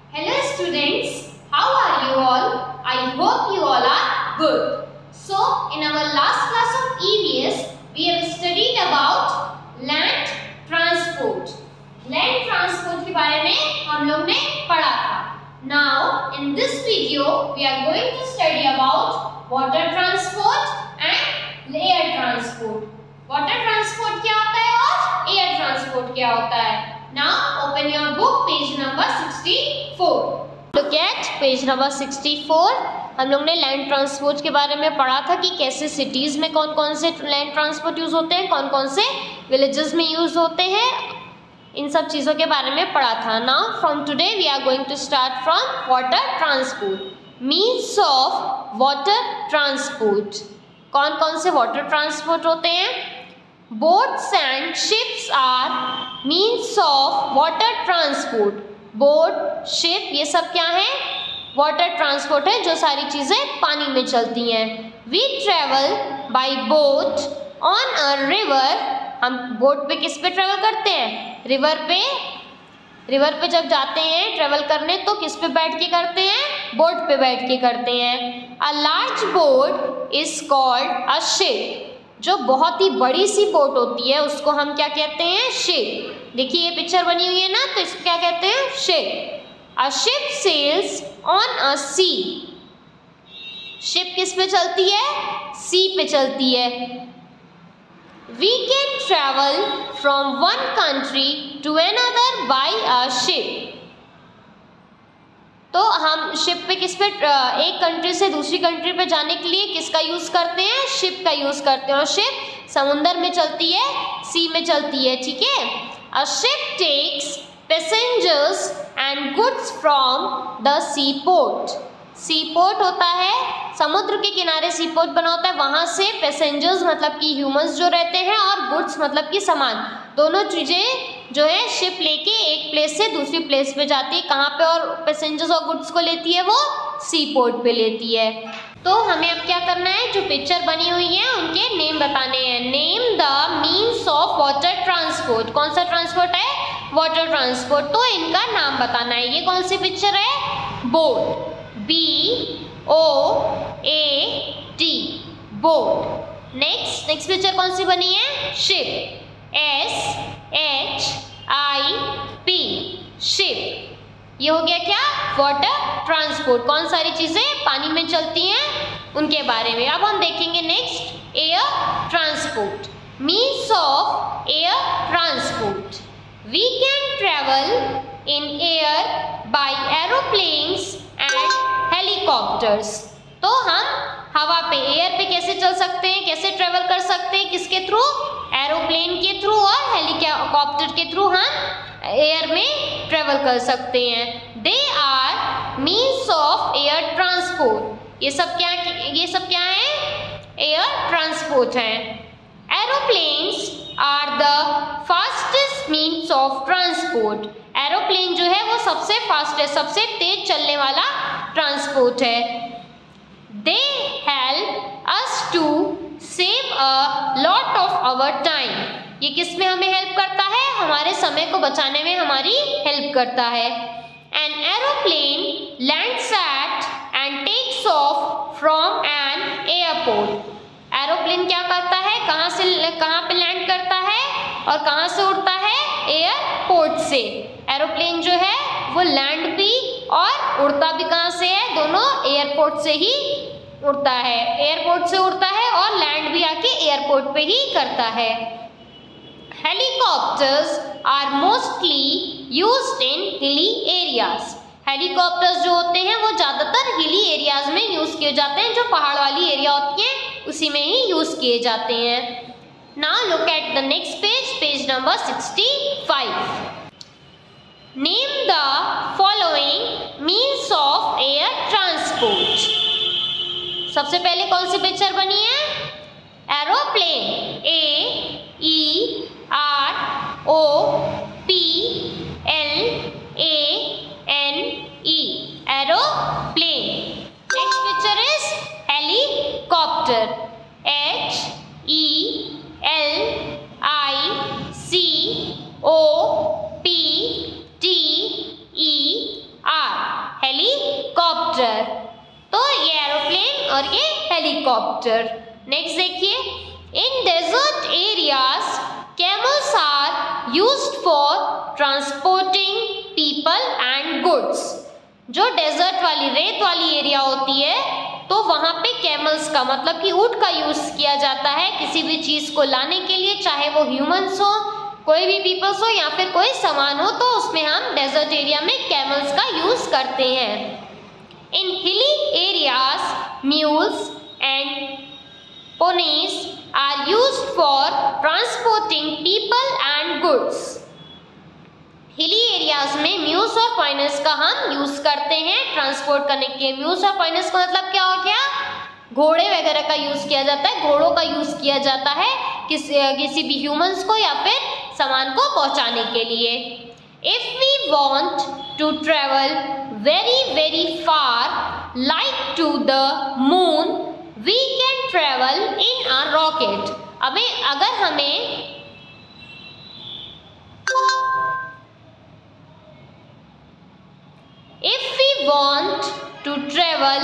Hello students, how are you all? I hope you all are good. So, in our last class of EVS, we have studied about land transport. Land transport के बारे में हम लोग ने पढ़ा था. Now, in this video, we are going to study about water transport and air transport. Water transport क्या होता है और air transport क्या होता है? Now, open your book, page number 64. Look at page number 64. हम लोग ने लैंड ट्रांसपोर्ट के बारे में पढ़ा था कि कैसे सिटीज में कौन कौन से लैंड ट्रांसपोर्ट यूज होते हैं, कौन कौन से विलेजेस में यूज होते हैं, इन सब चीज़ों के बारे में पढ़ा था. Now from today we are going to start from water transport. Means of water transport. कौन कौन से वाटर ट्रांसपोर्ट होते हैं? Boats and ships are means of water transport. Boat, ship, ये सब क्या है? वाटर ट्रांसपोर्ट है, जो सारी चीज़ें पानी में चलती हैं. We travel by boat on a river. हम बोट पे किस पे ट्रेवल करते हैं? रिवर पे. रिवर पे जब जाते हैं ट्रेवल करने तो किस पे बैठ के करते हैं? बोट पे बैठ के करते हैं. A large boat is called a ship. जो बहुत ही बड़ी सी बोट होती है उसको हम क्या कहते हैं? शिप. देखिए ये पिक्चर बनी हुई है ना, तो इसको क्या कहते हैं? Ship. A ship sails on a sea. Ship किस पे चलती है? सी पे चलती है. We can travel from one country to another by a ship. तो हम शिप पे किस पे एक कंट्री से दूसरी कंट्री पे जाने के लिए किसका यूज़ करते हैं? शिप का यूज़ करते हैं. और शिप समुंदर में चलती है, सी में चलती है. ठीक है. A ship takes passengers and goods from the sea port. Sea port होता है, समुद्र के किनारे सी पोर्ट बना होता है, वहाँ से पैसेंजर्स मतलब कि ह्यूमंस जो रहते हैं और गुड्स मतलब कि सामान, दोनों चीज़ें जो है शिप लेके एक प्लेस से दूसरी प्लेस पे जाती है. कहाँ पे और पैसेंजर्स और गुड्स को लेती है? वो सी पोर्ट पे लेती है. तो हमें अब क्या करना है? जो पिक्चर बनी हुई है उनके नेम बताने हैं. Name the means of water transport. कौन सा ट्रांसपोर्ट है? Water transport. तो इनका नाम बताना है. ये कौन सी पिक्चर है? Boat. B-O-A-T. Boat. Next picture कौन सी बनी है? शिप. S-H-I-P. शिप. ये हो गया क्या? Water transport. कौन सारी चीजें पानी में चलती हैं उनके बारे में. अब हम देखेंगे next air transport. Means of air transport. We can travel in air by aeroplanes and helicopters. तो हम हवा पे, एयर पे कैसे चल सकते हैं, कैसे ट्रेवल कर सकते हैं? किसके थ्रू? एरोप्लेन के थ्रू और हेलीकॉप्टर के थ्रू हम एयर में ट्रेवल कर सकते हैं. They are means of air transport. ये सब क्या है? एयर ट्रांसपोर्ट है. Aeroplanes are the fastest means of transport. Aeroplane जो है वो सबसे फास्टेस्ट, सबसे तेज चलने वाला ट्रांसपोर्ट है. They help us to save a lot of our time. ये किस में हमें हेल्प करता है? हमारे समय को बचाने में हमारी हेल्प करता है. An aeroplane lands at and takes off from an airport. Aeroplane क्या करता है? कहाँ पे लैंड करता है और कहाँ से उड़ता है? एयरपोर्ट से. एरोप्लेन जो है वो लैंड भी और उड़ता भी कहाँ से है? दोनों एयरपोर्ट से ही उड़ता है. एयरपोर्ट से उड़ता है और लैंड भी आके एयरपोर्ट पे ही करता है. Helicopters are mostly used in hilly areas. Helicopters जो होते हैं वो ज़्यादातर हिली एरियाज में यूज़ किए जाते हैं. जो पहाड़ वाली एरिया होती है उसी में ही यूज़ किए जाते हैं. Now look at the next page, page number 65. Name the following means of air transport. सबसे पहले कौन सी पिक्चर बनी है? Aeroplane. A-E-R-O-P-L-A-N-E. Aeroplane. Next picture is helicopter. H-E-L-I-C-O-P-T-E-R. Helicopter. Next देखिए, in desert areas camels are used for transporting people and goods. जो desert वाली रेत वाली एरिया होती है तो वहां पे कैमल्स का मतलब कि ऊंट का यूज किया जाता है किसी भी चीज को लाने के लिए, चाहे वो ह्यूमंस हो, कोई भी पीपल्स हो या फिर कोई सामान हो, तो उसमें हम डेजर्ट एरिया में कैमल्स का यूज करते हैं। In hilly areas mules and ponies are used for transporting people and goods। Hilly areas में म्यूल्स और पॉइनर्स का हम यूज करते हैं ट्रांसपोर्ट करने के लिए। म्यूल्स और पॉइनर्स का मतलब क्या हो गया, घोड़े वगैरह का यूज किया जाता है, घोड़ों का यूज किया जाता है किसी भी ह्यूमंस को या फिर सामान को पहुंचाने के लिए। If we want to travel very far like to the moon we can travel in a rocket. अगर हमें If we want to travel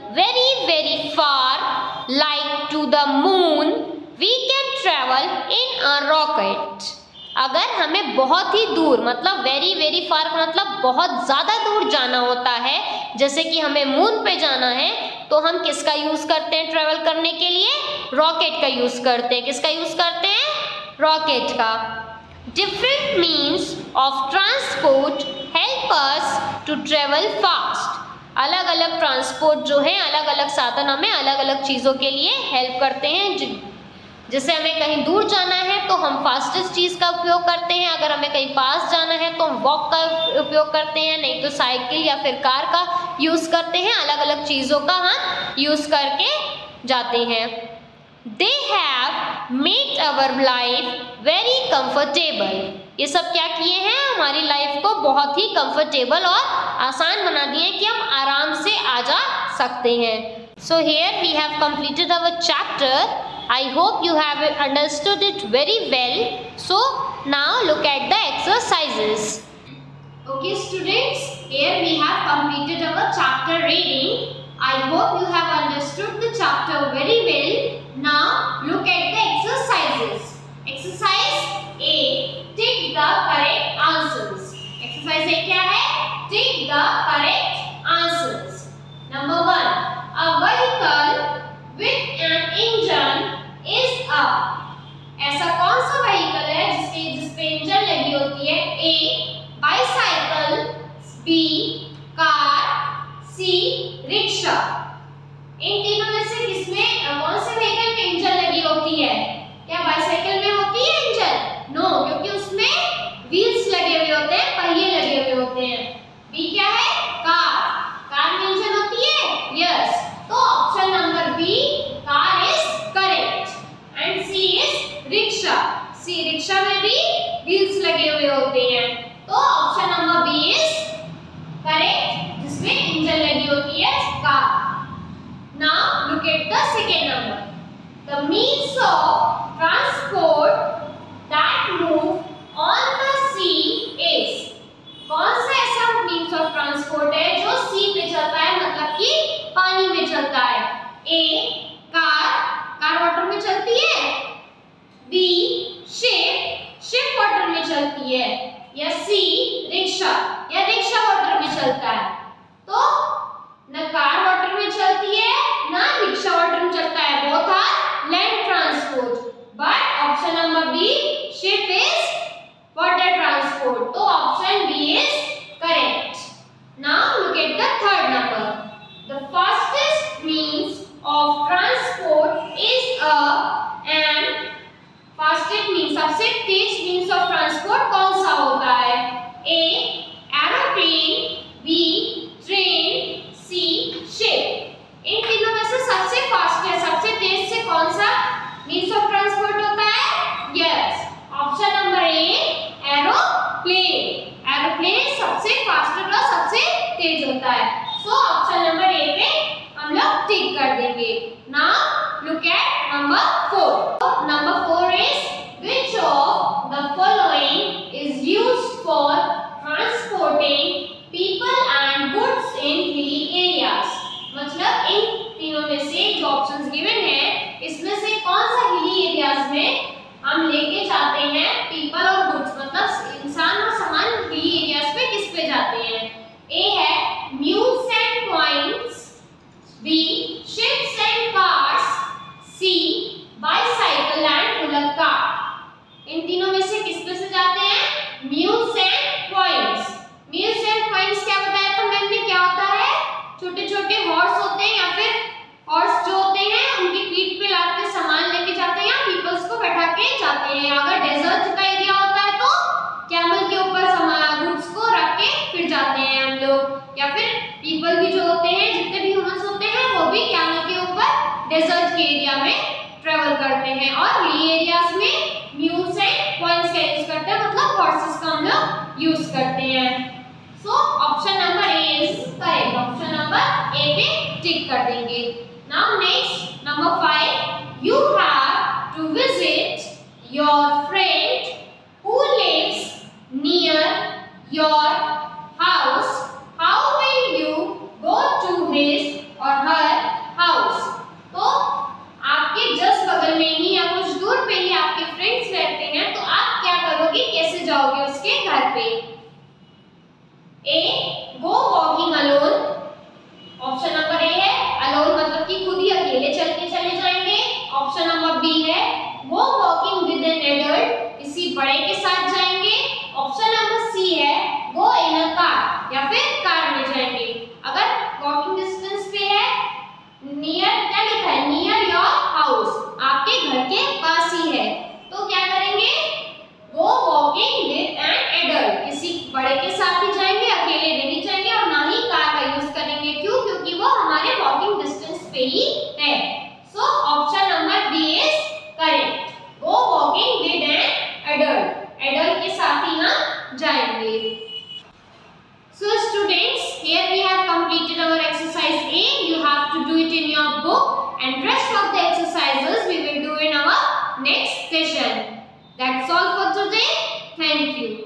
very far like to the moon we can travel in a rocket। अगर हमें बहुत ही दूर मतलब very far मतलब बहुत ज़्यादा दूर जाना होता है, जैसे कि हमें मून पे जाना है, तो हम किसका यूज़ करते हैं ट्रेवल करने के लिए? रॉकेट का यूज़ करते हैं। किसका यूज़ करते हैं? रॉकेट का। Different means of transport help us to travel fast. अलग अलग ट्रांसपोर्ट जो है, अलग अलग साधन हमें अलग अलग चीज़ों के लिए हेल्प करते हैं। जैसे हमें कहीं दूर जाना है तो हम फास्टेस्ट चीज़ का उपयोग करते हैं, अगर हमें कहीं पास जाना है तो हम वॉक का उपयोग करते हैं, नहीं तो साइकिल या फिर कार का यूज़ करते हैं। अलग अलग चीज़ों का हम यूज़ करके जाते हैं। They have made our life very comfortable. ये सब क्या किए हैं? हमारी लाइफ को बहुत ही कंफर्टेबल और आसान बना दिए कि हम आराम से आ जा सकते हैं। So here we have completed our chapter. I hope you have understood it very well. So now look at the exercises. Okay students, here we have completed our chapter reading. I hope you have understood the chapter very well. Now look at the exercises. Exercise A, tick the correct answers. Exercise A क्या है? Tick the correct answers. Number 1, a vehicle with an engine is a। ऐसा कौन सा vehicle है जिसपे engine लगी होती है? A bicycle, B car, C rickshaw. इन तीनों में से किसमें कौन से व्हीकल में इंजन लगी होती है? क्या बाइसाइकिल में होती है इंजन? नो, क्योंकि उसमें व्हील्स लगे हुए होते हैं, पहिए लगे हुए होते हैं। बी क्या है? कार में इंजन होती है? यस। तो option number B car is correct and C is rickshaw. C rickshaw में भी व्हील्स लगे हुए होते हैं, तो option number B is correct जिसमें इंजन लगी होती है car. Now look at the second number. The means of transport that move on the sea is. कौन सा ऐसा मीन्स ऑफ ट्रांसपोर्ट है जो सी पे चलता है, मतलब कि पानी में चलता है? ए कार वाटर में चलती है। बी शिप वाटर में चलती है। या सी रिक्शा वाटर में चलता है। तो न कार वाटर में चलती है ना रिक्शा वाटर में चलता है, both are land transport. But option number B ship is water transport, तो option B is correct. Now look at the third number. The fastest means of transport is a and fastest means सबसे तेज means of transport कौन सा होता है? A aeroplane, B train, C ship। इन तीनों में से सबसे फास्ट है, सबसे तेज से कौन सा means of transport होता है? Yes, option number A aeroplane सबसे फास्टर और सबसे तेज होता है। सो ऑप्शन नंबर A पे हम लोग टिक कर देंगे। Now look at number 4। Number 4 is which of the following is used for transporting people and goods in hilly areas. मतलब इन तीनों में से जो ऑप्शंस गिवन एरिया में ट्रेवल करते हैं और हिली एरियाज में म्यूल्स एंड पॉइंट्स का यूज करते हैं, मतलब हॉर्सेस का हम लोग यूज करते हैं। So option number A is correct. Option number A पे टिक कर देंगे। Now next number 5, you have to visit your friend who lives near your house. How will you go to his or her house? तो आपके just बगल में ही या कुछ दूर पे ही आपके फ्रेंड्स रहते हैं, तो आप क्या करोगे, कैसे जाओगे उसके घर पे? A, go walking alone. Option number A है अलोन मतलब कि खुद ही अकेले चल के चले जाएंगे। ऑप्शन नंबर बी है go walking with an adult, किसी बड़े के साथ जाएंगे। ऑप्शन नंबर सी है गो इन अ कार, या फिर कार में जाएंगे। अगर वॉकिंग डिस्टेंस पे है, नियर क्या लिखा है, नियर योर हाउस, आपके घर के पास ही है, तो क्या करेंगे, go walking with an adult, किसी बड़े के साथ ही जाएंगे, अकेले नहीं जाएंगे और ना ही कार का यूज करेंगे। क्यों? क्योंकि वो हमारे वॉकिंग डिस्टेंस पे ही है। So option number B is correct, go walking with an adult, adult के साथ ही हम जाएंगे। So students, here we have completed our exercise A. You have to do it in your book, and rest of the exercises we will do in our next session. That's all for today. Thank you.